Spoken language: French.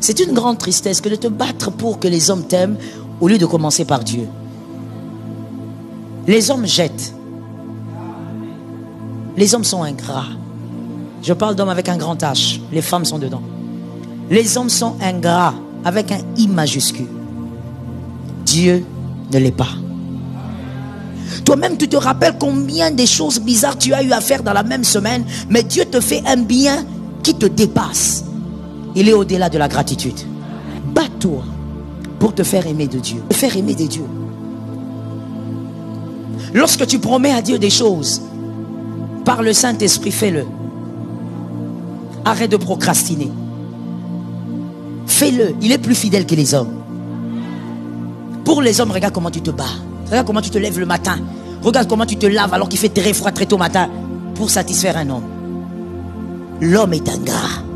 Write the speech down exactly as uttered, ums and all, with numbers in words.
C'est une grande tristesse que de te battre pour que les hommes t'aiment au lieu de commencer par Dieu. Les hommes jettent. Les hommes sont ingrats. Je parle d'hommes avec un grand H. Les femmes sont dedans. Les hommes sont ingrats avec un I majuscule. Dieu ne l'est pas. Toi-même, tu te rappelles combien de choses bizarres tu as eu à faire dans la même semaine, mais Dieu te fait un bien qui te dépasse. Il est au-delà de la gratitude. Bats-toi pour te faire aimer de Dieu. Te faire aimer de Dieu. Lorsque tu promets à Dieu des choses, par le Saint-Esprit, fais-le. Arrête de procrastiner. Fais-le. Il est plus fidèle que les hommes. Pour les hommes, regarde comment tu te bats. Regarde comment tu te lèves le matin. Regarde comment tu te laves alors qu'il fait très froid très tôt matin pour satisfaire un homme. L'homme est ingrat.